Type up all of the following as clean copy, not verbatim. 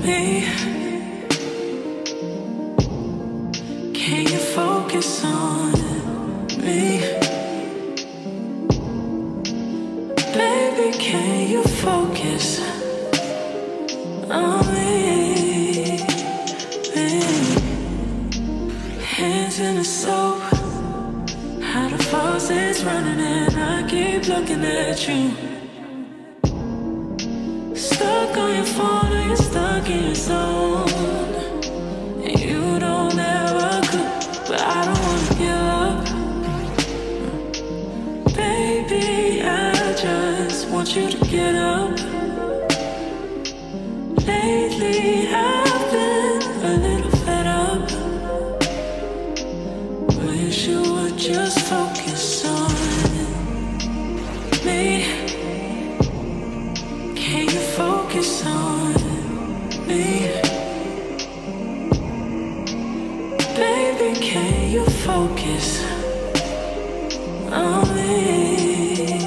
me. Can you focus on me? Baby, can you focus on me? Hands in the soap, how the faucet's running and I keep looking at you. Stuck on your phone or you're stuck in your zone. And you don't ever cook, but I don't wanna give up. Baby, I just want you to get up. Lately I've been a little fed up. Wish you would just focus on me. Can you focus on me? Baby, can you focus on me?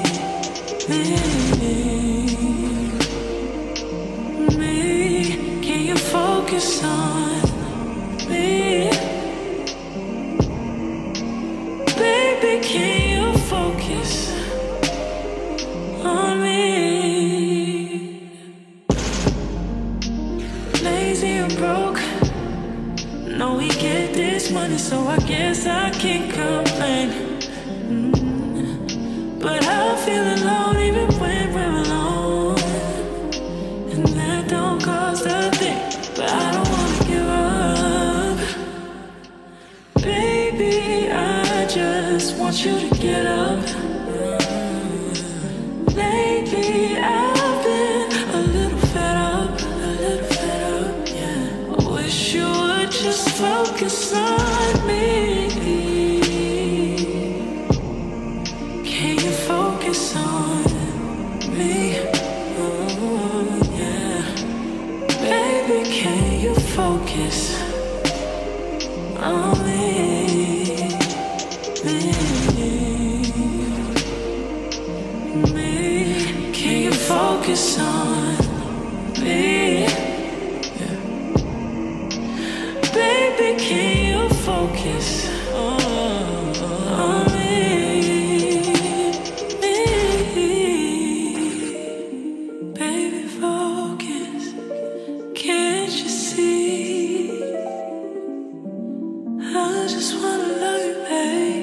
Can you focus on me? Baby, can you focus on me? Lazy and broke, know we get this money, so I guess I can't complain. But I'm feeling alone even when we're alone, and that don't cost a thing. But I don't wanna give up. Baby, I just want you to get up. Lately I've been a little fed up, yeah. I wish you would just focus on me. Can you focus on me? Oh, yeah. Baby, can you focus on me? Can you focus on me? Yeah. Baby, can you focus on me? Baby, focus. Can't you see? I just wanna love you, baby.